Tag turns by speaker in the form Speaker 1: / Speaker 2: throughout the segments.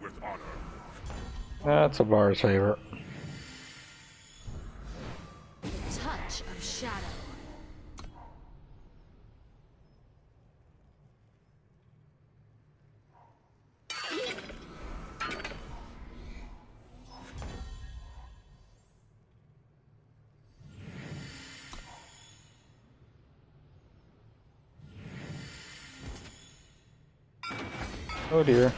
Speaker 1: with honor.
Speaker 2: That's a bar's favorite.
Speaker 3: Touch of shadow.
Speaker 2: Oh dear.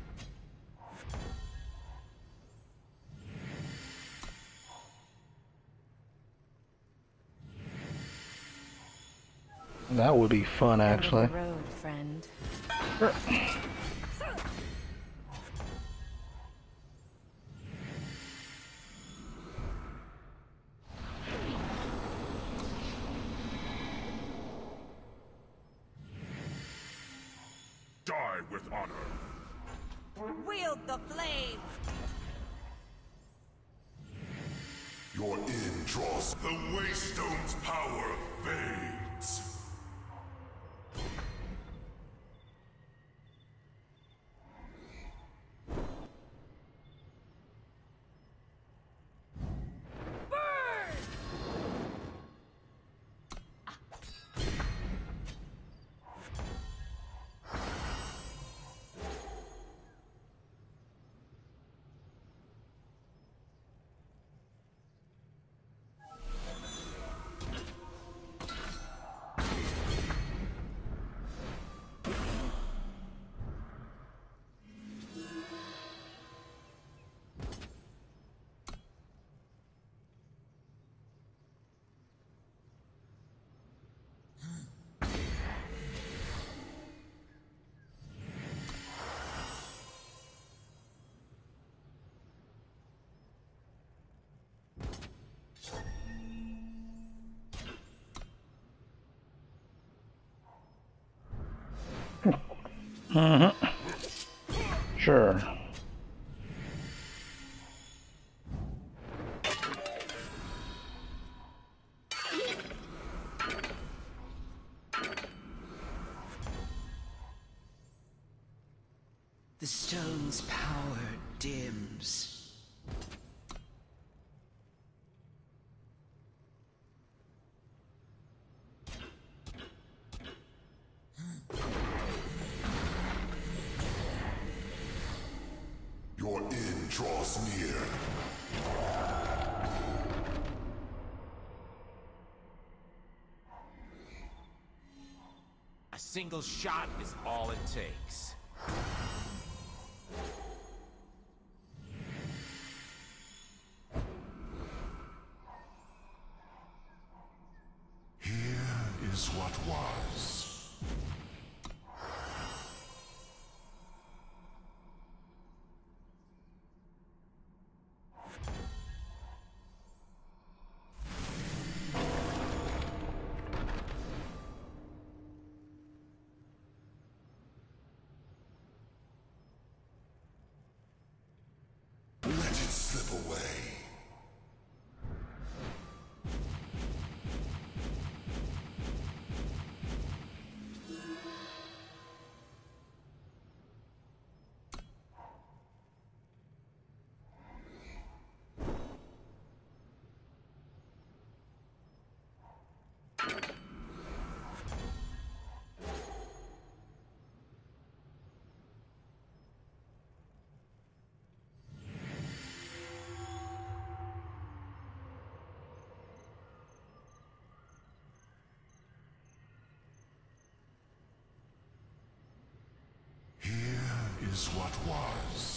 Speaker 2: That would be fun, actually.
Speaker 3: End of the road, friend.
Speaker 2: Sure.
Speaker 1: Die with honor.
Speaker 4: Wield the flame!
Speaker 1: Your end draws. The Waystone's power fades.
Speaker 2: Sure.
Speaker 5: The stone's power dims.
Speaker 1: Your end draws near.
Speaker 6: A single shot is all it takes.
Speaker 1: Here is what was. Let it slip away. Here is what was.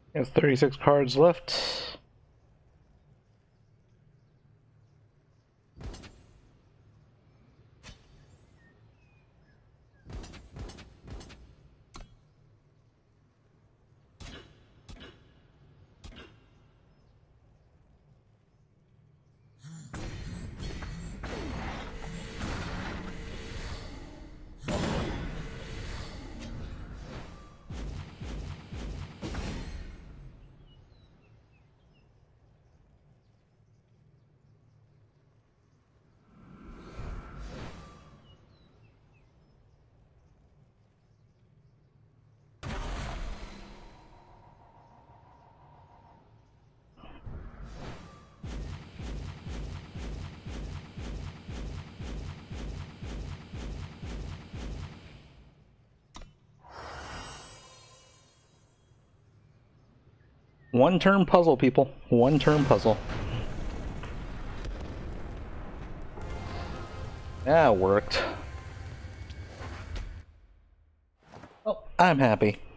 Speaker 2: There's 36 cards left. One turn puzzle, people. One turn puzzle. That worked. Oh, I'm happy.